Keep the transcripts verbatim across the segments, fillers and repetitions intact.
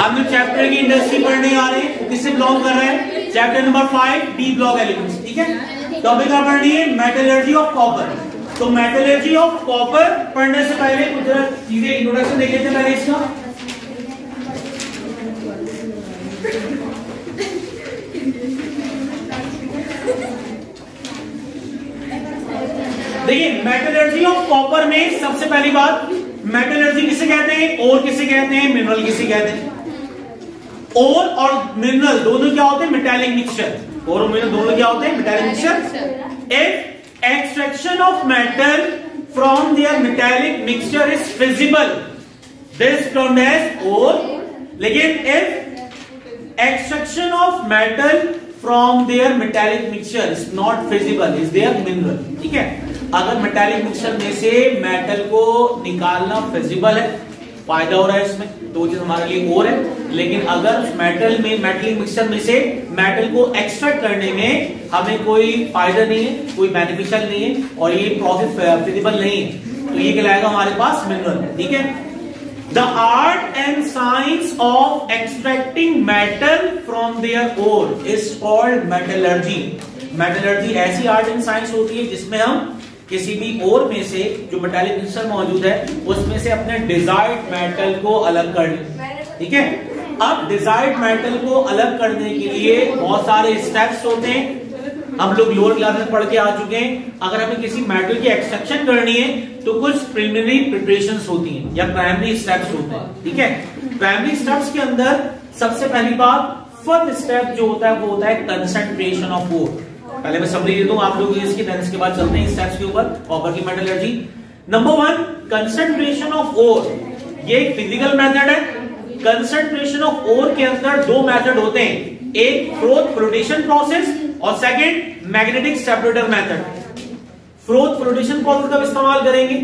हम लोग चैप्टर की इंडस्ट्री पढ़ने आ रहे हैं, वो किससे बिलोंग कर रहे हैं? Chapter number five D block elements. ठीक है, टॉपिक क्या पढ़नी है? Metallurgy of copper. तो मेटलर्जी ऑफ कॉपर पढ़ने से पहले कुछ जरा चीजें इंट्रोडक्शन देख लेते हैं पहले इसका। देखिए मेटलर्जी ऑफ कॉपर में सबसे पहली बात, मेटलर्जी किसे कहते हैं? ओर किसे कहते हैं? मिनरल किसे कहते हैं? ओर और मिनरल दोनों क्या होते हैं? Metallic mixture. ओर और मिनरल दोनों क्या होते हैं? Metallic mixture. If extraction of metal from their metallic mixture is feasible, this termed as ore. लेकिन if extraction of metal from their metallic mixture is not feasible, is their mineral. ठीक है, अगर metallic mixture में से metal को निकालना feasible है, फायदा हो रहा है इसमें, दो चीज हमारे लिए और है। लेकिन अगर मेटल में मेटलिक मिक्सचर में से मेटल को एक्सट्रैक्ट करने में हमें कोई फायदा नहीं है, कोई बेनिफिशियल नहीं है और ये प्रोसेस फिजिबल नहीं है, तो ये कहलाएगा हमारे पास मिनरल। ठीक है, the art and science of extracting metal from their ore is called metallurgy. Metallurgy ऐसी आर्ट एंड साइंस होती है जिसमें हम किसी भी ओर में से जो मेटालिक मिक्सचर मौजूद है उसमें से अपने डिजायर्ड मेटल को अलग कर लें। ठीक है, अब डिजायर्ड मेटल को अलग करने के लिए बहुत सारे स्टेप्स होते हैं, हम लोग लोअर क्लास में पढ़ के आ चुके हैं। अगर हमें किसी मेटल की एक्सट्रैक्शन करनी है तो कुछ प्रिलिमिनरी प्रिपरेशंस होती हैं या प्राइमरी स्टेप्स होते हैं। ठीक है, प्राइमरी स्टेप्स के अंदर सबसे पहली बात, फर्स्ट स्टेप जो होता है वो होता है कंसंट्रेशन ऑफ ओर। पहले मैं समरी दे दूं आप लोग इसकी, देन इसके बाद चलते हैं स्टेप्स के ऊपर कॉपर की metallurgy. Number one, concentration of ore. ये एक फिजिकल मेथड है। कंसंट्रेशन ऑफ ओर के अंदर दो मेथड होते हैं, एक फ्रोथ फ्लोटेशन प्रोसेस और second magnetic separator method. Froth flotation process का इस्तेमाल करेंगे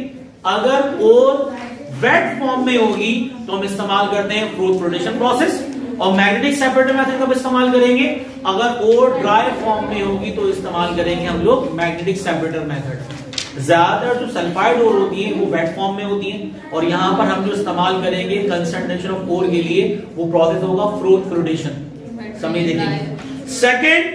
अगर ओर वेट फॉर्म में होगी तो हम इस्तेमाल करते हैं फ्रोथ फ्लोटेशन प्रोसेस, और मैग्नेटिक सेपरेटर मेथड का इस्तेमाल करेंगे अगर ओर ड्राई फॉर्म में होगी तो इस्तेमाल करेंगे हम लोग मैग्नेटिक सेपरेटर मेथड। ज्यादातर जो सल्फाइड ओर होती है वो वेट फॉर्म में होती है और यहां पर हम जो इस्तेमाल करेंगे कंसंट्रेशन ऑफ ओर के लिए वो प्रोसेस होगा फ्रोथ फ्लोटेशन। समझ देखेंगे। Second,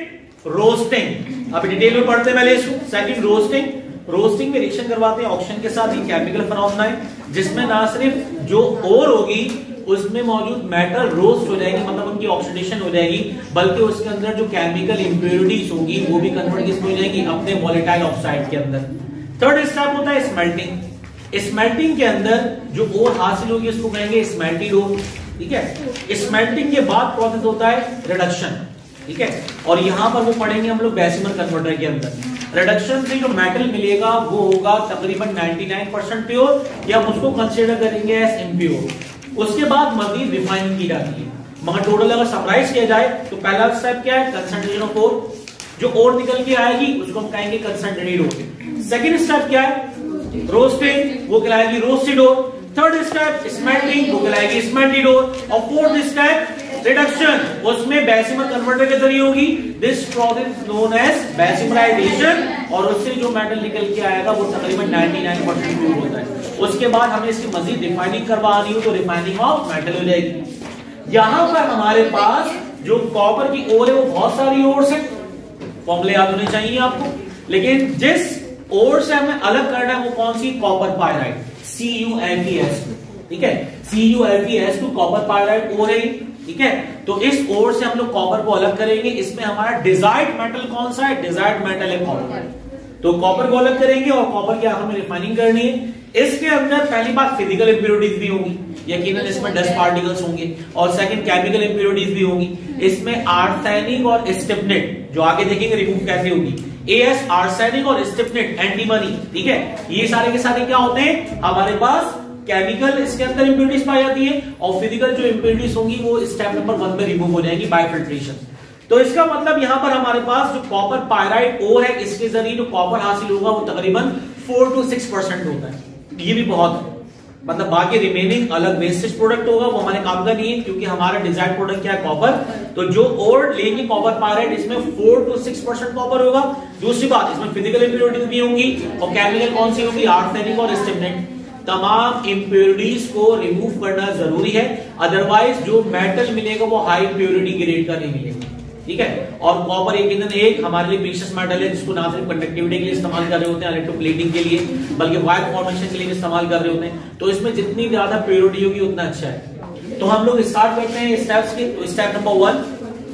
roasting. अब डिटेल में पढ़ते हैं पहले इसको। Second, roasting. रोस्टिंग में रिएक्शन करवाते हैं ऑक्सीजन के साथ, ये केमिकल फिनोमेना है जिसमें ना सिर्फ जो ओर होगी उसमें मौजूद मेटल रोस्ट हो जाएगी, मतलब उनकी ऑक्सीडेशन हो जाएगी, बल्कि उसके अंदर जो केमिकल इंप्योरिटीज होगी वो भी कन्वर्ट किस हो जाएगी? अपने वोलेटाइल ऑक्साइड के अंदर। थर्ड स्टेप होता है स्मेल्टिंग। स्मेल्टिंग के अंदर जो ओर हासिल होगी उसको कहेंगे स्मेल्टेड ओर। ठीक है, स्मेल्टिंग के बाद प्रोसेस होता है रिडक्शन। ठीक है, और यहां पर वो पढ़ेंगे हम लोग डेसिमल कन्वर्टर के अंदर। रिडक्शन से जो मेटल मिलेगा वो होगा तकरीबन निन्यानवे परसेंट प्योर या हम उसको कंसीडर करेंगे एज इम्प्योर। उसके बाद मजीद रिफाइनिंग की जाती है, मगर टोटल अगर समराइज किया जाए तो पहला स्टेप क्या है? Concentration of ore. जो ओर निकल के आएगी उसको हम कहेंगे कंसंट्रेटेड ओर। सेकंड स्टेप क्या है? रोस्टिंग, वो कहलाएगी roasted ore. Third step smelting, वो कहलाएगी स्मेल्टेड ओर। और फोर्थ स्टेप रिडक्शन, उसमें बेसिमल कन्वर्टर के जरिए होगी। This process known as bessemerization, और उससे जो मेटल निकल के आएगा वो तकरीबन निन्यानवे परसेंट प्योर होता है। उसके बाद हमें इसकी मजीद रिफाइनिंग करवानी हो तो रिफाइनिंग ऑफ मेटल हो जाएगी। यहां पर हमारे पास जो कॉपर की ओर है वो बहुत सारी ओर है, फॉर्मूले याद होने चाहिए आपको, लेकिन जिस ओर से हमें अलग करना है वो कौन सी? Copper pyrite, C U L P S. ठीक है, C U L P S two copper pyrite ore है। ठीक है, तो इस ओर से हम लोग कॉपर को अलग करेंगे। इसमें हमारा डिजायर्ड मेटल कौन सा है? डिजायर्ड मेटल है कॉपर। तो कॉपर को अलग करेंगे और कॉपर की हमें रिफाइनिंग करनी है। इसके अंदर पहली बात फिजिकल इंप्योरिटीज भी होंगी, यकीनन इसमें डस्ट पार्टिकल्स होंगे, और सेकंड केमिकल इंप्योरिटीज भी होंगी। इसमें आर्सेनिक और स्टिफनेट, जो आगे देखेंगे रिमूव कैसे होगी, एएस आर्सेनिक और स्टिफनेट एंटीमनी। ठीक है, ये सारे के सारे क्या होते हैं? हमारे पास केमिकल इसके अंदर इंप्योरिटीज पाई जाती है और फिजिकल जो इंप्योरिटीज होंगी वो स्टेप नंबर वन में रिमूव हो जाएगी बाय फिल्ट्रेशन। तो इसका मतलब यहां पर हमारे पास जो कॉपर पायराइड ओर है इसके जरिए जो कॉपर हासिल होगा वो तकरीबन फोर टू सिक्स परसेंट होता है। ये भी बहुत है, मतलब बाकी रिमेनिंग अलग वेस्टेज प्रोडक्ट होगा वो हमारे काम का नहीं है, क्योंकि हमारा डिजायर्ड प्रोडक्ट क्या है? कॉपर। तो जो ओर लेंगे कॉपर पायराइड इसमें four to six percent copper होगा। दूसरी बात, इसमें फिजिकल इंप्योरिटीज भी होंगी और केमिकल कौन सी होगी? आर्सेनिक और स्टिफनेट। तमाम इंप्योरिटीज को रिमूव करना जरूरी है, अदरवाइज जो मेटल मिलेगा वो हाई प्योरिटी ग्रेड का नहीं मिलेगा। ठीक है, और कॉपर एक ईंधन एक हमारे लिए प्रीशियस मेटल है, जिसको ना सिर्फ कंडक्टिविटी के लिए इस्तेमाल कर रहे होते हैं, इलेक्ट्रोप्लेटिंग के लिए, बल्कि वायर फॉर्मेशन के लिए भी इस्तेमाल कर रहे होते हैं। तो इसमें जितनी ज्यादा प्योरिटी होगी उतना अच्छा है। तो हम लोग स्टार्ट करते हैं स्टेप्स के। स्टेप नंबर वन,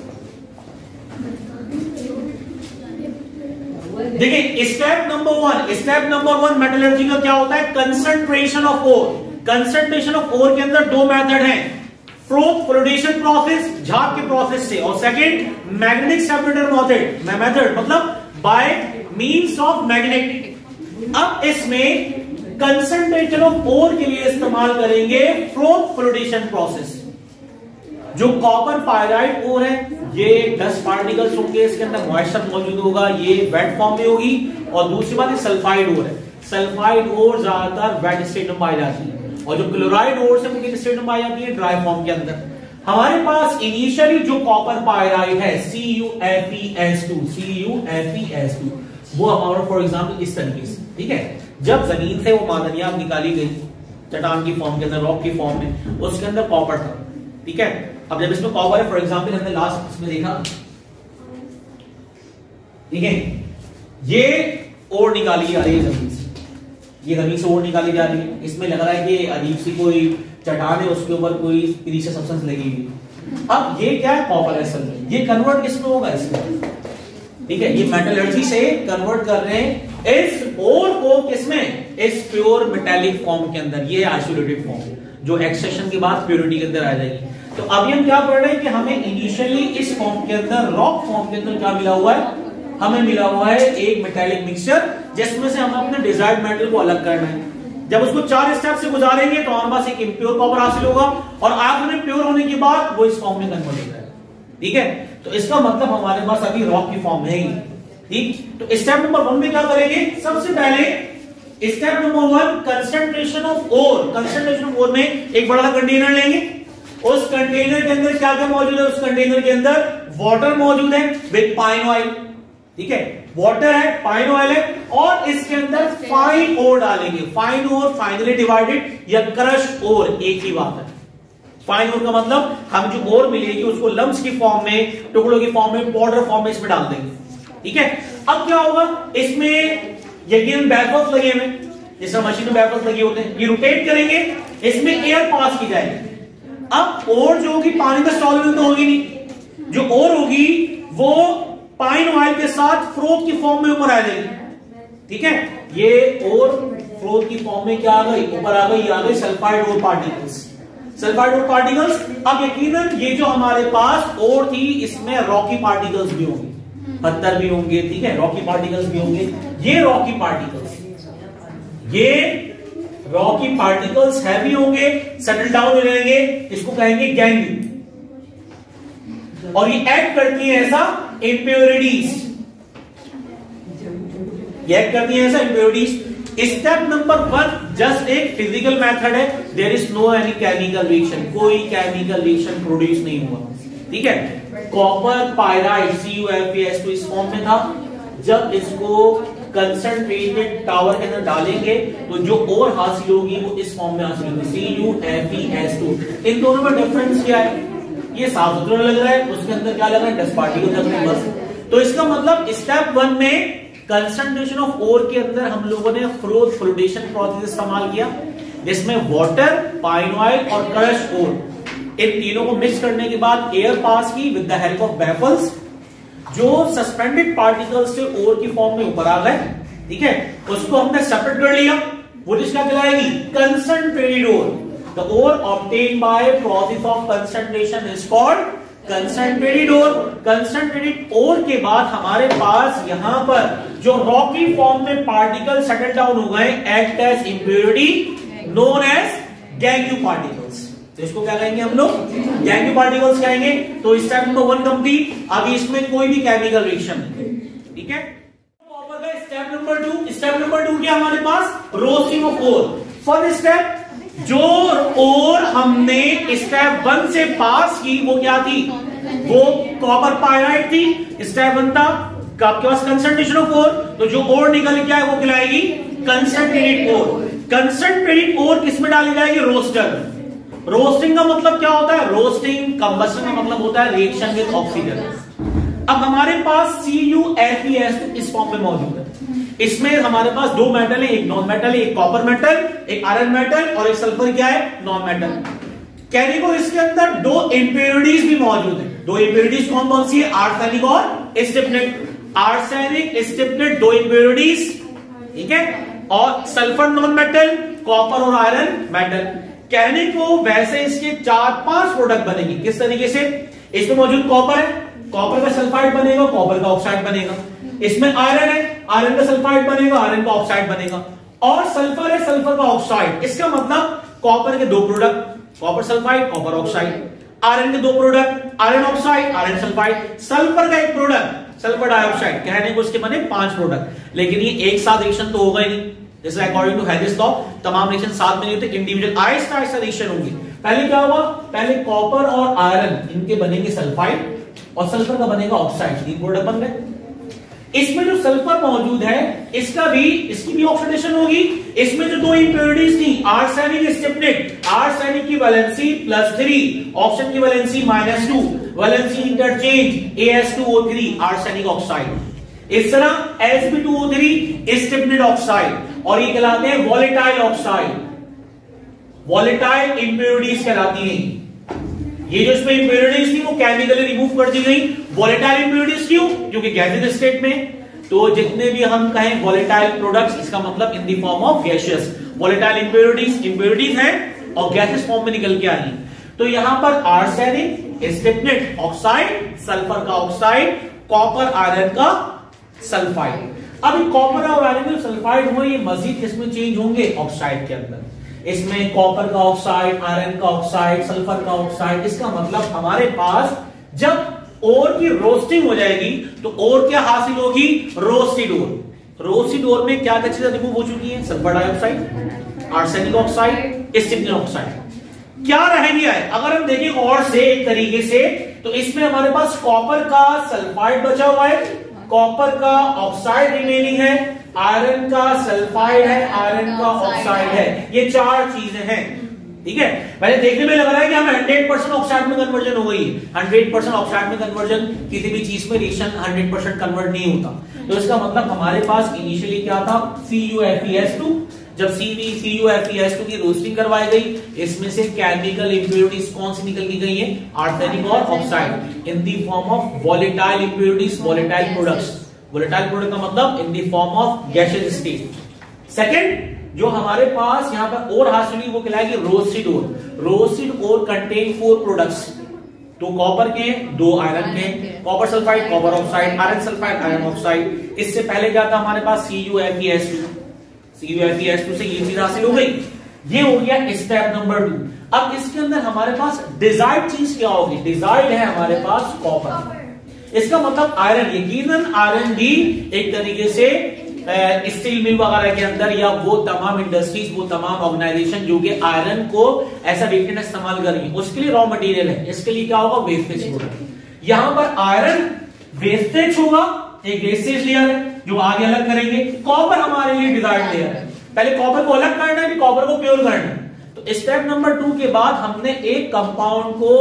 देखिए step number one step number one metallurgy का क्या होता है? Concentration of ore. Concentration of ore के अंदर दो मेथड हैं, फ्रोथ फ्लोटेशन प्रोसेस, झाग के प्रोसेस से, और second magnetic separator method method मतलब बाय मींस ऑफ मैग्नेटिक। अब इसमें कंसंट्रेशन ऑफ ओर के लिए इस्तेमाल करेंगे फ्रोथ फ्लोटेशन प्रोसेस। जो कॉपर पायराइट ओर है, ये दस पार्टिकल्स होंगे, इसके अंदर मॉइस्चर मौजूद होगा, ये वेट फॉर्म में होगी। और दूसरी बात सल्फाइड ओर है, सल्फाइड ओर ज्यादातर वेट स्टेट में पाई जाती है, और जो क्लोराइड ओर से किस स्टेट में पाई जाती है? ड्राई फॉर्म के अंदर। हमारे पास इनिशियली जो कॉपर पायराइट है C U F E S two C U F E S two वो हमारा फॉर एग्जाम्पल इस तरीके से, ठीक है, जब जमीन से वो मादनियात निकाली गई चट्टान की फॉर्म के अंदर, रॉक की फॉर्म में, उसके अंदर कॉपर था। ठीक है, अब जब इसमें कॉपर है, फॉर एग्जाम्पल हमने लास्ट इसमें देखा, ठीक है, ये ओर निकाली जा रही है जमीन से, ये जमीन से ओर निकाली जा रही है, इसमें लग रहा है कि अजीब सी कोई चट्टान है, उसके ऊपर कोई प्रीशियस सब्सटेंस लगी हुई। अब ये क्या है? कॉपर है असल में। ये कन्वर्ट किसमें होगा? इसमें। ठीक है, ये मेटलर्जी से कन्वर्ट कर रहे हैं इस ओर को किसमें? इस प्योर मेटेलिक फॉर्म के अंदर। ये आइसोलेटेड फॉर्म जो एक्सट्रैक्शन के बाद प्योरिटी के अंदर आ जाएगी। तो अभी हम क्या कर रहे हैं कि हमें इनिशियली इस फॉर्म के अंदर, रॉक फॉर्म के अंदर क्या मिला हुआ है? हमें मिला हुआ है एक मेटेलिक मिक्सचर, जिसमें से हमें अपने डिजायर्ड मेटल को अलग करना है। जब उसको चार स्टेप से गुजारेंगे तो हमारे पास एक इम्प्योर कॉपर हासिल होगा, और आखिर में प्योर होने के बाद वो इस फॉर्म में कन्वर्ट हो जाएगा। ठीक है, तो इसका मतलब हमारे पास अभी रॉक की फॉर्म है। ठीक, तो स्टेप नंबर वन में क्या करेंगे? सबसे पहले step number one, concentration of ore. Concentration of ore में एक बड़ा सा कंटेनर लेंगे, उस कंटेनर के अंदर क्या क्या मौजूद है? उस कंटेनर के अंदर वाटर मौजूद है विद पाइन ऑयल। ठीक है, वाटर है, पाइन ऑयल है, और इसके अंदर फाइन ओर डालेंगे। फाइन ओर फाइनली डिवाइडेड या क्रश्ड ओर, एक ही बात है। फाइन ओर का मतलब हम जो ओर मिलेगी उसको लम्स की फॉर्म में, टुकड़ों की फॉर्म में, पाउडर फॉर्म में इसमें डाल देंगे। ठीक है, अब क्या होगा? इसमें यकीन बैफल्स लगे हुए, जैसे मशीन में बैफल्स लगे होते हैं, ये रोटेट करेंगे, इसमें एयर पास की जाएगी। अब ओर जो होगी पानी में सॉल्युबल तो होगी नहीं, जो ओर होगी वो पाइन ऑयल के साथ फ्रोथ की फॉर्म में ऊपर आ जाएगी। ठीक है, ये ओर फ्रोथ की फॉर्म में क्या आ गई? ऊपर आ गई, आ गई sulphide ore particles. Sulphide ore particles. अब यकीनन ये जो हमारे पास ओर थी, इसमें रॉकी पार्टिकल्स भी होंगे, पत्थर भी होंगे। ठीक है, रॉकी पार्टिकल्स भी होंगे। ये रॉकी पार्टिकल्स, ये रॉकी पार्टिकल्स हैवी होंगे, सेटल डाउन हो जाएंगे, इसको कहेंगे गैंग, और ये एक्ट करती है ऐसा इम्प्योरिटीज, ये एक्ट करती है ऐसा impurities. Step number one just एक फिजिकल मेथड है, there is no any chemical reaction, कोई केमिकल रिएक्शन प्रोड्यूस नहीं हुआ। ठीक है, copper pyrite C U F E S two इस फॉर्म में था, जब इसको कंसंट्रेटेड टावर के अंदर डालेंगे तो जो और हासिल होगी वो इस फॉर्म में हासिल होगी, C U F E S two. इन दोनों में डिफरेंस क्या है? ये साफ सुथरा लग रहा है, उसके अंदर क्या लग रहा है? डस्ट पार्टिकल लग रहे हैं बस। तो इसका मतलब स्टेप वन में कंसंट्रेशन ऑफ ओर के अंदर हम लोगों ने फ्रोथ फ्लोटेशन प्रोसेस इस्तेमाल किया, जिसमें वाटर, पाइन ऑयल और क्रश्ड ओर, इन तीनों को मिक्स करने के बाद एयर पास की with the help of baffles, जो सस्पेंडेड पार्टिकल्स से ओर की फॉर्म में ऊपर आ गए। ठीक है, उसको हमने सेपरेट कर लिया, वो डिश क्या कहलाएगी? Concentrated ore. The ore obtained by process of concentration is called concentrated ore. Concentrated ore के बाद हमारे पास यहां पर जो रॉकी फॉर्म में पार्टिकल सेटल डाउन हो गए, act as impurity known as gangue particles. तो इसको क्या कहेंगे हम लोग? गैंग्यू पार्टिकल्स कहेंगे। तो स्टेप नंबर वन कंप्लीट। अभी इसमें कोई भी केमिकल रिएक्शन नहीं। ठीक है, step number two. Step number two क्या हमारे पास? Roasting of ore. First step, जो ओर हमने स्टेप वन से पास की वो क्या थी? वो कॉपर पायराइट थी। स्टेप वन था आपके पास कंसंट्रेशन ऑफ ओर, तो जो ओर निकल के आए वो कहलाएगी कंसंट्रेटेड ओर। कंसंट्रेटेड ओर किस में डाली जाएगी? रोस्टर में। रोस्टिंग का मतलब क्या होता है? रोस्टिंग कंबशन का मतलब होता है रिएक्शन विद ऑक्सीजन। अब हमारे पास C U F E S इस फॉर्म में मौजूद है। इसमें हमारे पास दो मेटल है, एक नॉन मेटल है, एक कॉपर मेटल, एक आयरन मेटल और एक सल्फर क्या है? Non metal. कहने को इसके अंदर दो इंप्योरिटीज भी मौजूद है। दो इंप्योरिटीज कौन कौन सी है? आर्सेनिक और स्टिपनेट। आर्सेनिक स्टिपनेट दो इंप्योरिटीज, ठीक है, और सल्फर नॉन मेटल, कॉपर और आयरन मेटल। कहने को वैसे इसके चार पांच प्रोडक्ट बनेंगे। किस तरीके से? इसमें मौजूद कॉपर है, कॉपर का सल्फाइड बनेगा, कॉपर का ऑक्साइड बनेगा। इसमें आयरन है, आयरन का सल्फाइड बनेगा, आयरन का ऑक्साइड बनेगा। और सल्फर है, सल्फर का ऑक्साइड। इसका मतलब कॉपर के दो product, copper sulphide, copper oxide. Iron के दो product, iron oxide, iron sulphide. Sulphur का एक प्रोडक्ट, सल्फर डाइऑक्साइड। कहने को इसके बने पांच प्रोडक्ट, लेकिन ये एक साथ रिएक्शन तो होगा ही नहीं। जैसे अकॉर्डिंग टू हेलिस लॉ तमाम रिएक्शन साथ में नहीं होते, इंडिविजुअल आहिस्ता आहिस्ता रिएक्शन होंगी। पहले क्या हुआ? पहले कॉपर और आयरन इनके बनेंगे सल्फाइड और सल्फर का बनेगा ऑक्साइड। तीन प्रोडक्ट बन गए। इसमें जो सल्फर मौजूद है इसका भी इसकी भी ऑक्सीडेशन होगी। इसमें जो दो इंप्योरिटीज थी, आर्सेनिक स्टिपनेट, आर्सेनिक की वैलेंसी प्लस थ्री, ऑक्सीजन की valency minus two, valency interchange A S two O three, arsenic oxide. इस तरह S B two O three stibnite oxide, और ये कहलाते हैं वॉलेटाइल ऑक्साइड। वॉलेटाइल इंप्योरिटीज कहलाती हैं। ये जो इसमें इंप्योरिटीज थी वो केमिकली रिमूव कर दी गई। वॉलेटाइल इंप्योरिटीज क्यों? क्योंकि गैसियस स्टेट में तो जितने भी हम कहें वॉलेटाइल प्रोडक्ट्स, इसका मतलब in the form of gaseous. Volatile impurities impurities हैं और गैसियस फॉर्म में निकल के आई। तो यहां पर आर्सेनिक स्टिपनेट ऑक्साइड, सल्फर का ऑक्साइड, कॉपर आयरन का सल्फाइड। अब कॉपर और आयरन जो सल्फाइड हुए ये मजीद किसमें चेंज होंगे? ऑक्साइड के अंदर। इसमें कॉपर का ऑक्साइड, आयरन का ऑक्साइड, सल्फर का ऑक्साइड। इसका मतलब हमारे पास जब ओर की रोस्टिंग हो जाएगी तो ओर क्या हासिल होगी? Roasted ore. रोस्टेड ओर में क्या क्या चीजें रिमूव हो चुकी हैं? Sulphur dioxide, arsenic oxide, stibnite oxide. क्या रह गया है? अगर हम देखें और से एक तरीके से तो इसमें हमारे पास कॉपर का सल्फाइड बचा हुआ है, कॉपर का ऑक्साइड रिमेनिंग है, आयरन का सल्फाइड है, आयरन का ऑक्साइड है। ये चार चीजें हैं, ठीक है। पहले देखने में लग रहा है कि हमें हंड्रेड परसेंट ऑक्साइड में कन्वर्जन हो गई। हंड्रेड परसेंट ऑक्साइड में कन्वर्जन किसी भी चीज में रिएक्शन हंड्रेड परसेंट कन्वर्ट नहीं होता। तो इसका मतलब हमारे पास इनिशियली क्या था? C U F E S two. जब C U F E S two की रोस्टिंग करवाई गई, इसमें से केमिकल इंप्योरिटीज कौन सी निकल की गई है? आर्सेनिक और oxide in the form of volatile impurities, volatile products. Volatile product का मतलब in the form of gaseous state. Second, जो हमारे पास यहां पर और हासिल हुई वो कहलाएगी roasted ore. Roasted ore contain four products, दो कॉपर के, दो आयरन के, copper sulphide, copper oxide, iron sulphide, iron oxide. इससे पहले क्या था हमारे पास? C U F E S two. C U F E S two से ये चीज हासिल हो गई। ये हो गया स्टेप नंबर टू। अब इसके अंदर हमारे पास डिजायर्ड चीज क्या होगी? डिजायर्ड है हमारे पास कॉपर। इसका मतलब आयरन, यकीनन आयरन भी एक तरीके से स्टील मिल वगैरह के अंदर या वो तमाम इंडस्ट्रीज, वो तमाम ऑर्गेनाइजेशन जो कि आयरन को एज अ वेस्टेज इस्तेमाल कर रही है, उसके लिए रॉ मटेरियल है। इसके लिए क्या होगा? वेस्टेज होगा। यहां पर आयरन वेस्टेज होगा, एक वेस्टेज लेयर है जो आगे अलग करेंगे। कॉपर हमारे लिए डिजायर्ड लेयर है। पहले कॉपर को अलग करना है, कॉपर को प्योर करना है। तो स्टेप नंबर टू के बाद हमने एक कंपाउंड को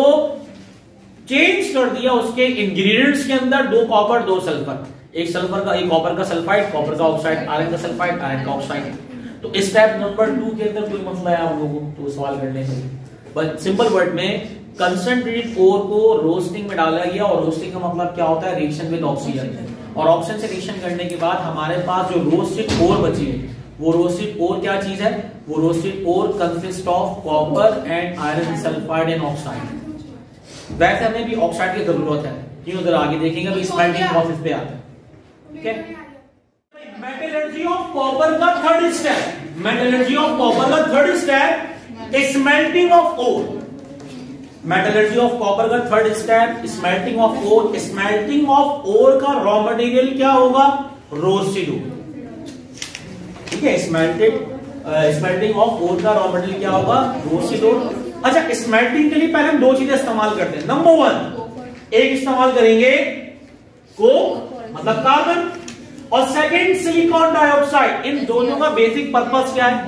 चेंज कर दिया, उसके इंग्रेडिएंट्स के अंदर दो कॉपर दो सल्फर, एक सल्फर का एक कॉपर का सल्फाइड, कॉपर का ऑक्साइड, आयरन का सल्फाइड, आयरन का ऑक्साइड। तो स्टेप नंबर टू के अंदर कोई मसला है आप लोगों को तो सवाल करने में, बट सिंपल वर्ड में कंसंट्रेटेड ओर को रोस्टिंग में डाला गया, और रोस्टिंग का मतलब क्या होता है? Reaction with oxygen. और ऑक्सीजन से रिएक्शन करने के बाद हमारे पास जो रोस्टेड ओर बची है, वो रोस्टेड ओर क्या चीज है? वो roasted ore consist of copper and iron sulphide and oxide. वैसे हमें भी ऑक्साइड की जरूरत है, क्यों? उधर आगे देखेंगे तो स्मेल्टिंग प्रोसेस पे आता है। Okay. मेटलर्जी ऑफ कॉपर का third step, metallurgy of copper का third step smelting of ore. Metallurgy of copper का third step smelting of ore. Smelting of ore का रॉ मटेरियल क्या होगा? रोस्टेड ओर, ठीक है। स्मेल्टेड स्मेल्टिंग ऑफ ओर का raw material क्या होगा? Roasted ore. अच्छा, स्मेल्टिंग के लिए पहले हम दो चीजें इस्तेमाल करते हैं। नंबर वन, एक इस्तेमाल करेंगे कोक मतलब कार्बन, और सेकंड सिलिकॉन डाइऑक्साइड। इन दोनों का बेसिक पर्पस क्या है?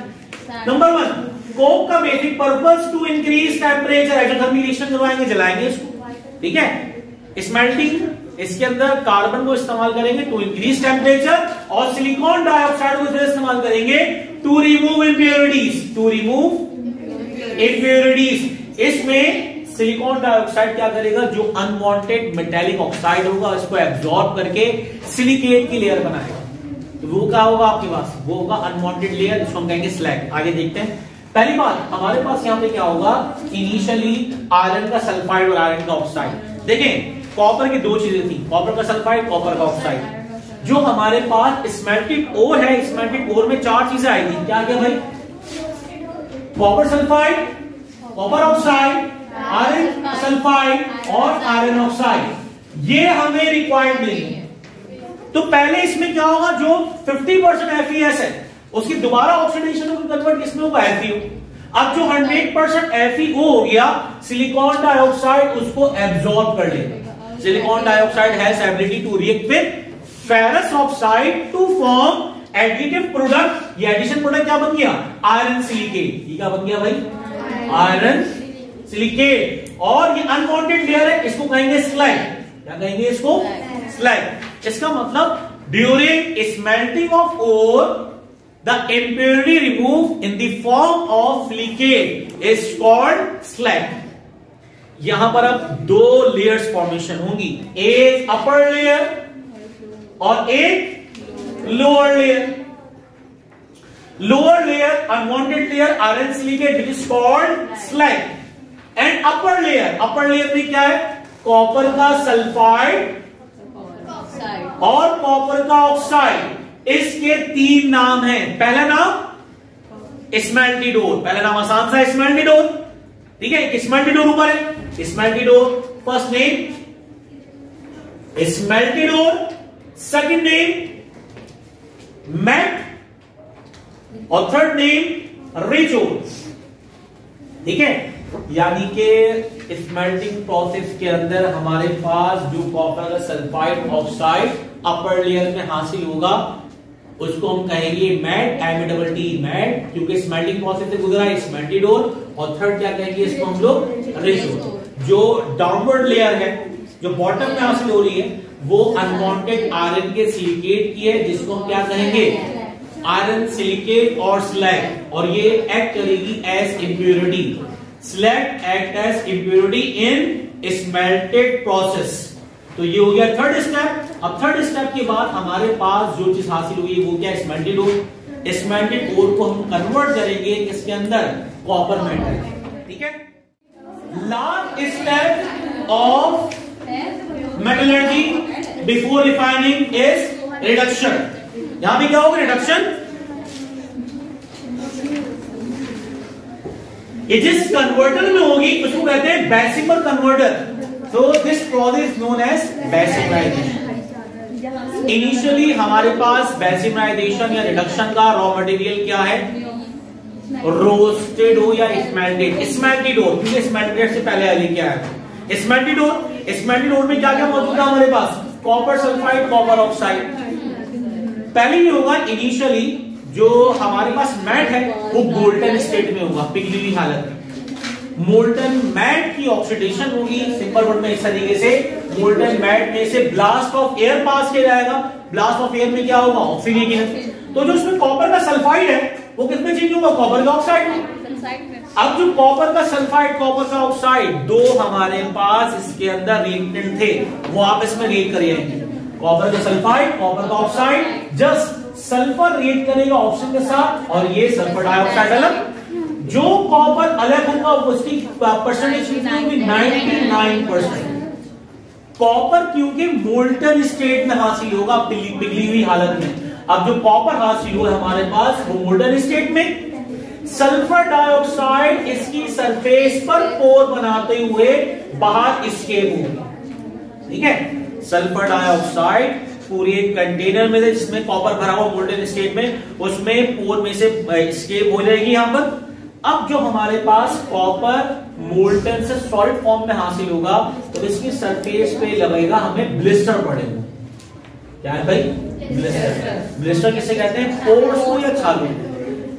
नंबर वन, कोक का basic purpose to increase temperature, exothermic reaction करवाएंगे, जलाएंगे इसको, ठीक है। स्मेल्टिंग, इसके अंदर कार्बन को इस्तेमाल करेंगे टू इंक्रीज टेम्परेचर, और सिलिकॉन डाइऑक्साइड को इस्तेमाल करेंगे to remove impurities, to remove impurities. इसमें सिलिकॉन डाइऑक्साइड क्या करेगा, जो अनवांटेड मेटेलिक ऑक्साइड होगा इसको एब्जॉर्ब करके सिलिकेट की लेयर बनाएगा। तो वो क्या होगा आपके पास, वो होगा अनवांटेड लेयर, जिसको हम कहेंगे स्लैग। आगे देखते हैं। पहली बात हमारे पास यहाँ पे क्या होगा, इनिशियली आयरन का सल्फाइड और आयरन का ऑक्साइड। देखें कॉपर की दो चीजें थी, कॉपर का सल्फाइड, कॉपर का ऑक्साइड। जो हमारे पास स्मेल्टेड ओर है, स्मेल्टेड ओर में चार चीजें आई थी, क्या क्या भाई, copper sulphide, copper oxide, iron sulphide और आयरन ऑक्साइड। ये हमें रिक्वायर्ड नहीं है। तो पहले इसमें क्या होगा, जो fifty percent F E S है उसकी दोबारा ऑक्सीडेशन होकर कन्वर्ट किसमें होगा, एफ ई ओ। अब जो hundred percent F E O हो गया, सिलिकॉन डाइऑक्साइड उसको एब्जॉर्ब कर लेगा। Silicon dioxide has ability to react with ferrous oxide to form additive product. ये एडिशन प्रोडक्ट क्या बन गया, आयरन सिलिकेट। ये क्या बन गया भाई, आयरन सिलिकेट। और ये अनवांटेड लेयर है, इसको कहेंगे स्लैग। क्या कहेंगे इसको, स्लैग। इसका मतलब during smelting of ore the impurity remove in the form of silicate is called slag. यहां पर अब दो लेयर्स फॉर्मेशन होंगी, एक अपर लेयर और एक lower layer. Lower layer unwanted layer iron silicate which is called slag, and upper layer, upper layer में क्या है, कॉपर का सल्फाइड और कॉपर का ऑक्साइड। इसके तीन नाम हैं। पहला नाम स्मेल्टिडोर, पहला नाम आसान सा स्मेल्टिडोर, ठीक है। स्मेल्टिडोर ऊपर है, smelted ore first name smelted ore, second name matte और थर्ड नेम रिचोर, ठीक है। यानी कि स्मेल्टिंग प्रोसेस के अंदर हमारे पास जो कॉपर का सल्फाइड ऑक्साइड अपर लेयर में हासिल होगा उसको हम कहेंगे matte, M double T matte, क्योंकि स्मेल्टिंग प्रोसेस से गुजरा है स्मेल्टिडोर। और थर्ड क्या कहेंगे इसको हम लोग, रिचोर। जो डाउनवर्ड लेयर है, जो बॉटम में हासिल हो रही है, वो अनवांटेड आयरन के सिलिकेट की है, जिसको हम क्या कहेंगे, आयरन सिलिकेट और स्लैग। और ये एक्ट करेगी as impurity. Slag act as impurity in smelted process. तो ये हो गया थर्ड स्टेप। अब थर्ड स्टेप के बाद हमारे पास जो चीज हासिल हुई है वो क्या, स्मेल्टेड ओर। स्मेल्टेड ओर को हम कन्वर्ट करेंगे इसके अंदर कॉपर मेटल, ठीक है। Last step of metallurgy before refining is reduction. यहां पे क्या होगा, रिडक्शन। ये जिस कन्वर्टर में होगी उसको कहते हैं bessemer converter. So this process is known as bessemerization. Initially हमारे पास बेसिमराइजेशन या रिडक्शन का रॉ मटेरियल क्या है, रोस्टेड हो या स्मेल्टेड। स्मेल्टेड हो, क्योंकि स्मेल्टेड से पहले आगे क्या है, स्मेल्टेड हो। स्मेल्टेड हो में क्या क्या मौजूद है हमारे पास, कॉपर सल्फाइड, कॉपर ऑक्साइड। पहले ये होगा इनिशियली जो हमारे पास मैट है वो गोल्डन स्टेट में होगा, पिघली हुई हालत में। मोल्टन मैट की ऑक्सीडेशन होगी, सिंपल वर्ड में इस तरीके से, मोल्टन मैट में से ब्लास्ट ऑफ एयर पास किया जाएगा। ब्लास्ट ऑफ एयर में क्या होगा, ऑक्सीडेशन। तो जो उसमें कॉपर का सल्फाइड है वो किसमें चेंज होगा, कॉपर का ऑक्साइड में। अब जो कॉपर का सल्फाइड, कॉपर का ऑक्साइड, दो हमारे पास इसके अंदर रिएक्टेंट थे, वो आपस में रिएक्ट कर जाएंगे। कॉपर का सल्फाइड, कॉपर का ऑक्साइड, जस्ट सल्फर रिएक्ट करेगा ऑक्सीजन के साथ और ये सल्फर डाइऑक्साइड अलग। जो कॉपर अलग होगा उसकी परसेंटेज कितनी होगी, निन्यानवे परसेंट। कॉपर क्योंकि मोल्टन स्टेट में हासिल होगा, पिघली हुई हालत में। अब जो कॉपर हासिल हुआ हमारे पास वो मोल्टन स्टेट में। सल्फर डाइऑक्साइड इसकी सरफेस पर पोर बनाते हुए बाहर एस्केप होगी, ठीक है। सल्फर डाइऑक्साइड पूरे एक कंटेनर में से जिसमें कॉपर भरा हुआ मोल्टन स्टेट में, उसमें पोर में से एस्केप हो जाएगी यहां पर। अब जो हमारे पास कॉपर मोल्टन से सॉलिड फॉर्म में हासिल होगा तो इसकी सरफेस पे लगेगा हमें ब्लिस्टर पड़ेगा। क्या है भाई, ब्लिस्टर। ब्लिस्टर किसे कहते हैं, पोर्स को या छालों।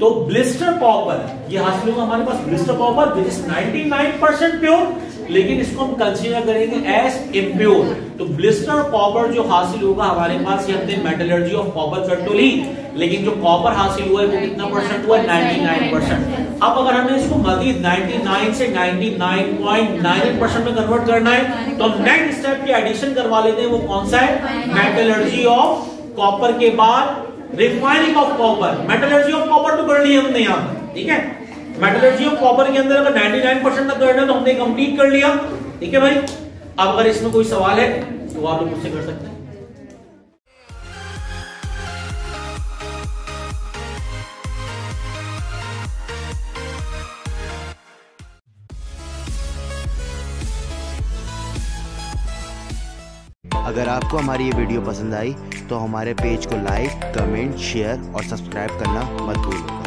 तो ब्लिस्टर कॉपर ये हासिल होगा हमारे पास, blister copper which is ninety nine percent pure, लेकिन इसको हम कंसीडर करेंगे एज इम्प्योर। तो ब्लिस्टर कॉपर जो हासिल होगा हमारे पास, ये हमने मेटलर्जी ऑफ कॉपर कर तो ली, लेकिन जो कॉपर हासिल हुआ है वो कितना परसेंट हुआ है, नाइंटी नाइन परसेंट। अब अगर हमें इसको मजीद नाइंटी नाइन से ninety nine point nine eight percent में कन्वर्ट करना है, तो नेक्स्ट स्टेप की एडिशन करवा लेते हैं। वो कौन सा है, मेटलर्जी ऑफ कॉपर के बाद refining of copper. Metallurgy of copper तो कर ली हमने यहाँ, ठीक है। मेटलर्जी ऑफ कॉपर के अंदर अगर नाइंटी नाइन परसेंट तक करना है तो हमने कंप्लीट कर लिया, ठीक है भाई। अब अगर इसमें कोई सवाल है तो आप लोग मुझसे कर सकते हैं। अगर आपको हमारी ये वीडियो पसंद आई तो हमारे पेज को लाइक, कमेंट, शेयर और सब्सक्राइब करना मत भूलो।